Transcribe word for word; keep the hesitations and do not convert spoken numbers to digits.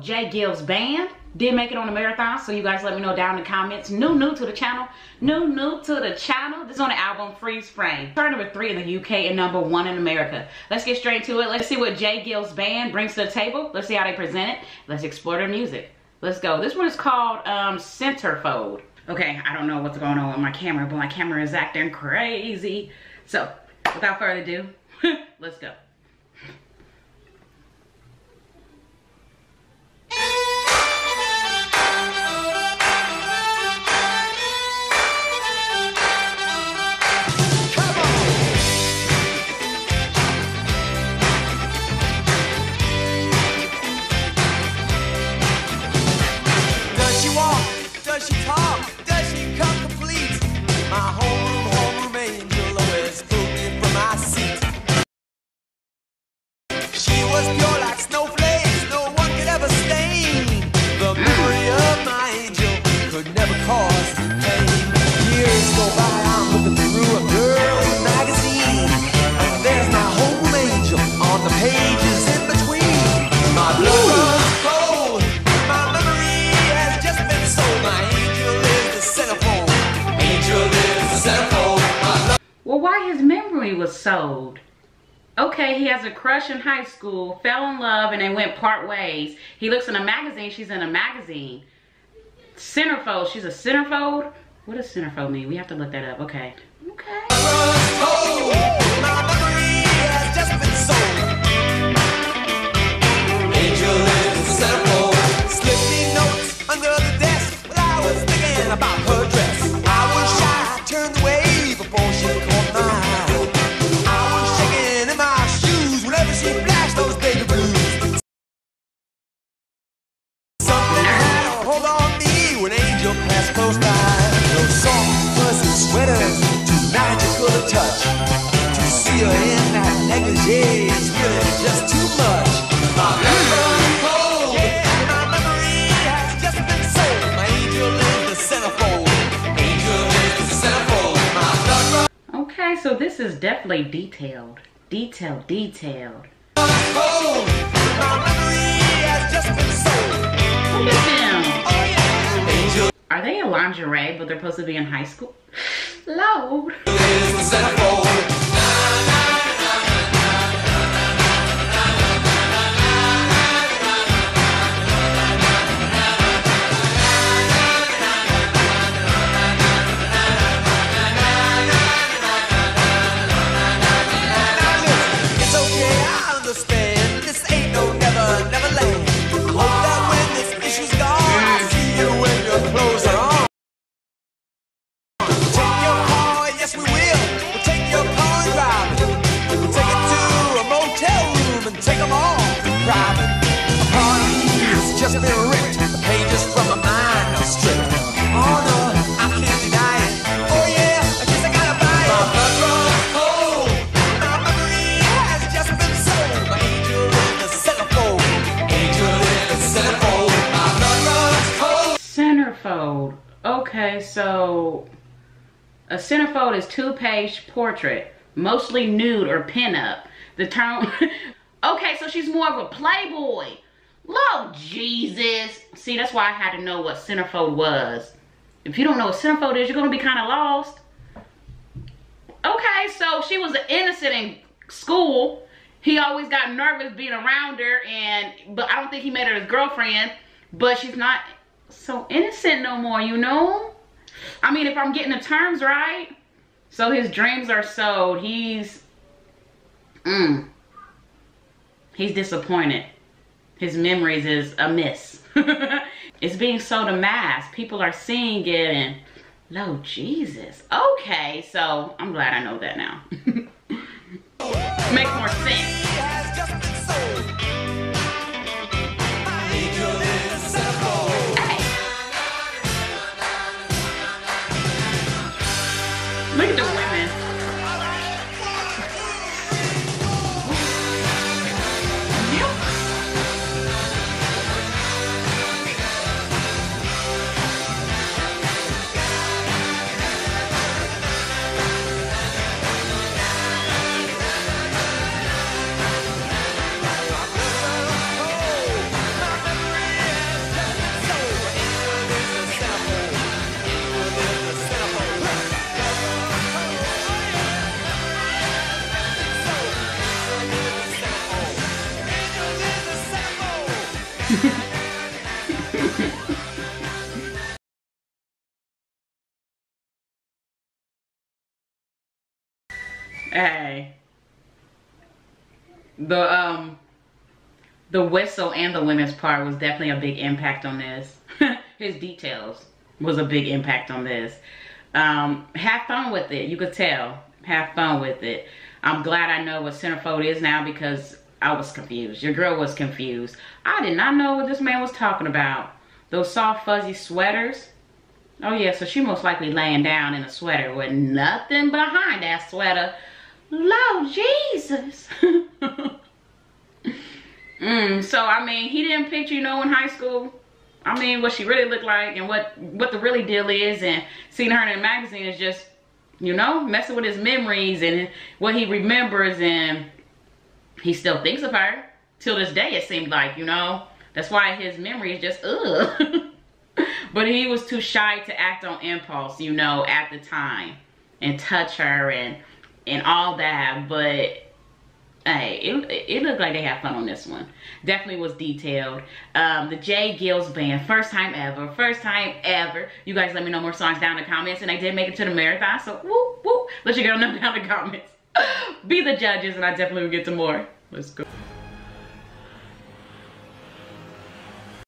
J. Gill's band did make it on the marathon, so you guys let me know down in the comments. New, new to the channel. New, new to the channel. This is on the album Freeze Frame. Chart number three in the U K and number one in America. Let's get straight to it. Let's see what J. Gill's band brings to the table. Let's see how they present it. Let's explore their music. Let's go. This one is called um, Centerfold. Okay, I don't know what's going on with my camera, but my camera is acting crazy. So, without further ado, let's go. Was sold. Okay, he has a crush in high school, fell in love, and they went part ways. He looks in a magazine, she's in a magazine. Centerfold, she's a centerfold? What does centerfold mean? We have to look that up. Okay. Okay. Slipping notes under the desk while I was thinking about her dress. I was shy, I turned away before she caught my eye. Close by, those soft fuzzy sweaters, too magical to touch. To see her in that negligee is really just too much. My memory cold, yeah, my memory has just been sold. My angel is the centerfold. Angel is the centerfold. My blood. Okay, so this is definitely detailed, detailed, detailed. Cold. My memory has just been sold. Look at them. Oh yeah. Angel. Are they in lingerie, but they're supposed to be in high school? Lord. It's okay, I understand. This ain't no never, never land. I hope that when this issue's gone, I'll see you when your clothes are on. Take your car, yes we will. We'll take your car and drive it. We'll take it to a motel room and take them all private. A party's just been ripped. The pages from my mind are stripped. Oh no, I can't deny it. Oh yeah, I guess I gotta buy it. My blood runs cold. My memory has just been sold. My angel is the centerfold. Angel is the centerfold. My blood runs cold. Centerfold. Okay, so a centerfold is two-page portrait, mostly nude or pinup. The term. Okay, so she's more of a playboy. Lord Jesus. See, that's why I had to know what centerfold was. If you don't know what centerfold is, you're gonna be kind of lost. Okay, so she was an innocent in school. He always got nervous being around her, and but I don't think he made her his girlfriend. But she's not so innocent no more, you know? I mean, if I'm getting the terms right. So his dreams are sold. He's, mm, he's disappointed. His memories is a miss. It's being sold a mass. People are seeing it and, Lord Jesus. Okay, so I'm glad I know that now. Makes more sense. Look at the women. Hey. The um the whistle and the women's part was definitely a big impact on this. His details was a big impact on this. Um, have fun with it. You could tell. Have fun with it. I'm glad I know what centerfold is now because I was confused. Your girl was confused. I did not know what this man was talking about. Those soft fuzzy sweaters. Oh yeah, so she most likely laying down in a sweater with nothing behind that sweater. Lord Jesus. mm, so I mean, he didn't picture, you know, in high school. I mean, what she really looked like and what what the really deal is, and seeing her in a magazine is just, you know, messing with his memories and what he remembers, and he still thinks of her till this day, it seemed like, you know. That's why his memory is just ugh. But he was too shy to act on impulse, you know, at the time and touch her and and all that. But hey, it, it looked like they had fun on this one. Definitely was detailed. Um, the J. Gills Band, first time ever, first time ever. You guys let me know more songs down in the comments, and I did make it to the marathon, so whoop, whoop. Let your girl know down in the comments. Be the judges, and I definitely will get to more. Let's go.